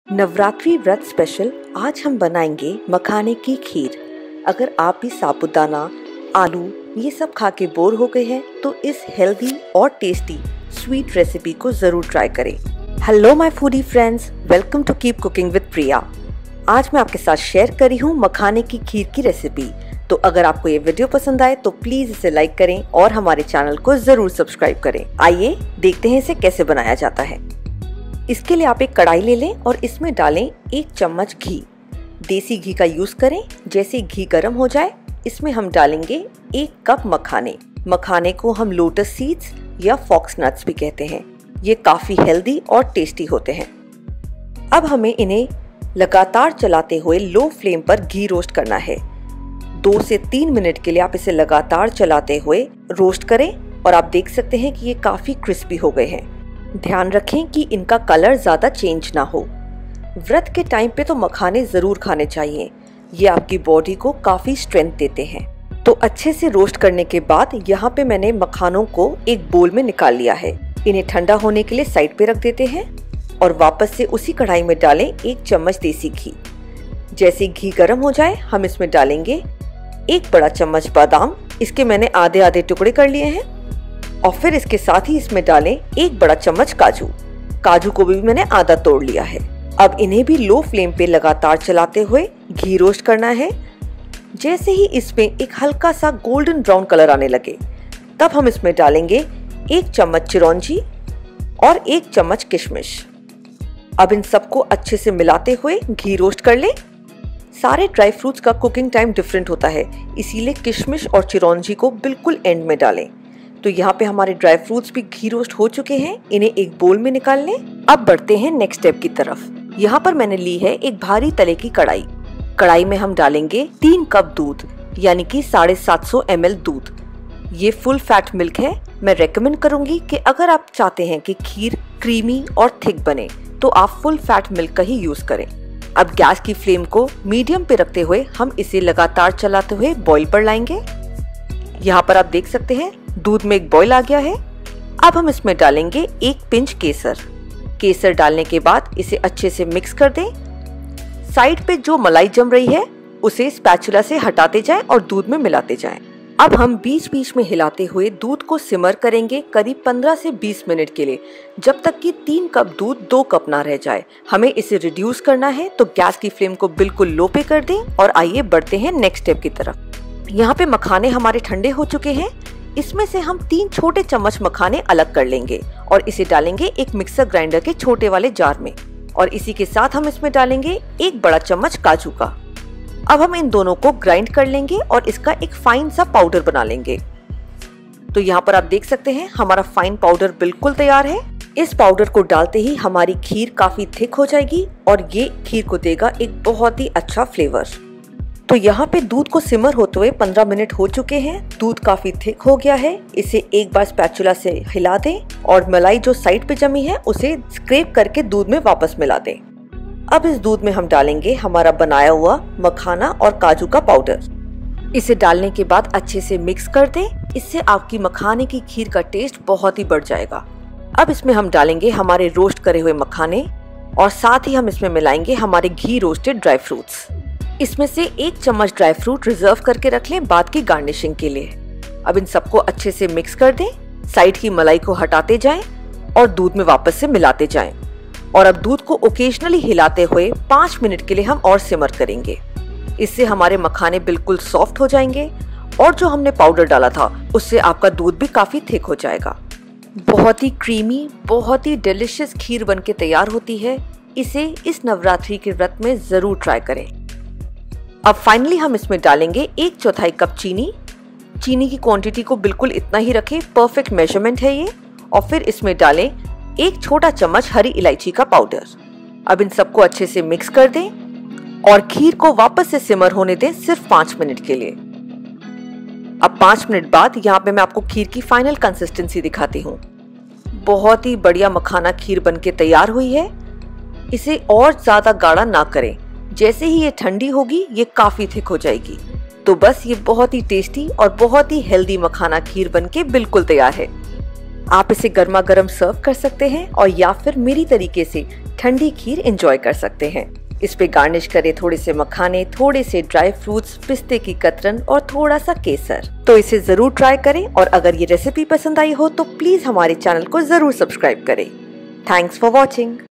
नवरात्रि व्रत स्पेशल आज हम बनाएंगे मखाने की खीर। अगर आप भी साबूदाना, आलू ये सब खा के बोर हो गए हैं तो इस हेल्दी और टेस्टी स्वीट रेसिपी को जरूर ट्राई करें। Hello my foodie friends, welcome to keep cooking with Priya. आज मैं आपके साथ शेयर करी हूँ मखाने की खीर की रेसिपी। तो अगर आपको ये वीडियो पसंद आए तो प्लीज इसे लाइक करें और हमारे चैनल को जरूर सब्सक्राइब करें। आइए देखते हैं इसे कैसे बनाया जाता है। इसके लिए आप एक कढ़ाई ले लें और इसमें डालें 1 चम्मच घी। देसी घी का यूज करें। जैसे घी गर्म हो जाए इसमें हम डालेंगे 1 कप मखाने। मखाने को हम लोटस सीड्स या फॉक्स नट्स भी कहते हैं। ये काफी हेल्दी और टेस्टी होते हैं। अब हमें इन्हें लगातार चलाते हुए लो फ्लेम पर घी रोस्ट करना है। 2 से 3 मिनट के लिए आप इसे लगातार चलाते हुए रोस्ट करें और आप देख सकते हैं कि ये काफी क्रिस्पी हो गए हैं। ध्यान रखें कि इनका कलर ज्यादा चेंज ना हो। व्रत के टाइम पे तो मखाने जरूर खाने चाहिए। ये आपकी बॉडी को काफी स्ट्रेंथ देते हैं। तो अच्छे से रोस्ट करने के बाद यहाँ पे मैंने मखानों को एक बोल में निकाल लिया है। इन्हें ठंडा होने के लिए साइड पे रख देते हैं और वापस से उसी कढ़ाई में डालें 1 चम्मच देसी घी। जैसे घी गर्म हो जाए हम इसमें डालेंगे 1 बड़ा चम्मच बादाम। इसके मैंने आधे आधे टुकड़े कर लिए हैं। और फिर इसके साथ ही इसमें डालें 1 बड़ा चम्मच काजू। काजू को भी मैंने आधा तोड़ लिया है। अब इन्हें भी लो फ्लेम पे लगातार चलाते हुए घी रोस्ट करना है। जैसे ही इसमें एक हल्का सा गोल्डन ब्राउन कलर आने लगे तब हम इसमें डालेंगे 1 चम्मच चिरौंजी और 1 चम्मच किशमिश। अब इन सबको अच्छे से मिलाते हुए घी रोस्ट कर लें। सारे ड्राई फ्रूट्स का कुकिंग टाइम डिफरेंट होता है, इसीलिए किशमिश और चिरौंजी को बिल्कुल एंड में डालें। तो यहाँ पे हमारे ड्राई फ्रूट्स भी घी रोस्ट हो चुके हैं। इन्हें एक बोल में निकाल लें। अब बढ़ते हैं नेक्स्ट स्टेप की तरफ। यहाँ पर मैंने ली है एक भारी तले की कढ़ाई। कढ़ाई में हम डालेंगे 3 कप दूध, यानी कि 750 ml दूध। ये फुल फैट मिल्क है। मैं रेकमेंड करूंगी कि अगर आप चाहते हैं कि खीर क्रीमी और थिक बने तो आप फुल फैट मिल्क का ही यूज करें। अब गैस की फ्लेम को मीडियम पे रखते हुए हम इसे लगातार चलाते हुए बॉईल पर लाएंगे। यहाँ पर आप देख सकते हैं दूध में एक बॉईल आ गया है। अब हम इसमें डालेंगे 1 पिंच केसर। केसर डालने के बाद इसे अच्छे से मिक्स कर दें। साइड पे जो मलाई जम रही है उसे स्पैचुला से हटाते जाएं और दूध में मिलाते जाएं। अब हम बीच बीच में हिलाते हुए दूध को सिमर करेंगे करीब 15 से 20 मिनट के लिए, जब तक कि 3 कप दूध 2 कप ना रह जाए। हमें इसे रिड्यूस करना है तो गैस की फ्लेम को बिल्कुल लो पे कर दें और आइए बढ़ते हैं नेक्स्ट स्टेप की तरफ। यहाँ पे मखाने हमारे ठंडे हो चुके हैं। इसमें से हम 3 छोटे चम्मच मखाने अलग कर लेंगे और इसे डालेंगे एक मिक्सर ग्राइंडर के छोटे वाले जार में। और इसी के साथ हम इसमें डालेंगे 1 बड़ा चम्मच काजू का। अब हम इन दोनों को ग्राइंड कर लेंगे और इसका एक फाइन सा पाउडर बना लेंगे। तो यहाँ पर आप देख सकते हैं हमारा फाइन पाउडर बिल्कुल तैयार है। इस पाउडर को डालते ही हमारी खीर काफी थिक हो जाएगी और ये खीर को देगा एक बहुत ही अच्छा फ्लेवर। तो यहाँ पे दूध को सिमर होते हुए 15 मिनट हो चुके हैं। दूध काफी थिक हो गया है। इसे एक बार स्पैचुला से हिला दें और मलाई जो साइड पे जमी है उसे स्क्रैप करके दूध में वापस मिला दें। अब इस दूध में हम डालेंगे हमारा बनाया हुआ मखाना और काजू का पाउडर। इसे डालने के बाद अच्छे से मिक्स कर दें। इससे आपकी मखाने की खीर का टेस्ट बहुत ही बढ़ जाएगा। अब इसमें हम डालेंगे हमारे रोस्ट करे हुए मखाने और साथ ही हम इसमें मिलाएंगे हमारे घी रोस्टेड ड्राई फ्रूट्स। इसमें से 1 चम्मच ड्राई फ्रूट रिजर्व करके रख लें बाद की गार्निशिंग के लिए। अब इन सबको अच्छे से मिक्स कर दें। साइड की मलाई को हटाते जाएं और दूध में वापस से मिलाते जाएं। और अब दूध को ओकेजनली हिलाते हुए 5 मिनट के लिए हम और सिमर करेंगे। इससे हमारे मखाने बिल्कुल सॉफ्ट हो जाएंगे और जो हमने पाउडर डाला था उससे आपका दूध भी काफी थिक हो जाएगा। बहुत ही क्रीमी, बहुत ही डिलिशियस खीर बनके तैयार होती है। इसे इस नवरात्रि के व्रत में जरूर ट्राई करें। अब फाइनली हम इसमें डालेंगे 1/4 कप चीनी। चीनी की क्वांटिटी को बिल्कुल इतना ही रखें, परफेक्ट मेजरमेंट है ये। और फिर इसमें डालें 1 छोटा चम्मच हरी इलायची का पाउडर। अब इन सबको अच्छे से मिक्स कर दें और खीर को वापस से सिमर होने दें सिर्फ 5 मिनट के लिए। अब 5 मिनट बाद यहाँ पे मैं आपको खीर की फाइनल कंसिस्टेंसी दिखाती हूँ। बहुत ही बढ़िया मखाना खीर बनके तैयार हुई है। इसे और ज्यादा गाढ़ा ना करें। जैसे ही ये ठंडी होगी ये काफी थिक हो जाएगी। तो बस ये बहुत ही टेस्टी और बहुत ही हेल्दी मखाना खीर बनके बिल्कुल तैयार है। आप इसे गर्मा गर्म सर्व कर सकते हैं और या फिर मेरी तरीके से ठंडी खीर एंजॉय कर सकते हैं। इस पे गार्निश करें थोड़े से मखाने, थोड़े से ड्राई फ्रूट्स, पिस्ते की कतरन और थोड़ा सा केसर। तो इसे जरूर ट्राई करें और अगर ये रेसिपी पसंद आई हो तो प्लीज हमारे चैनल को जरूर सब्सक्राइब करें। Thanks for watching.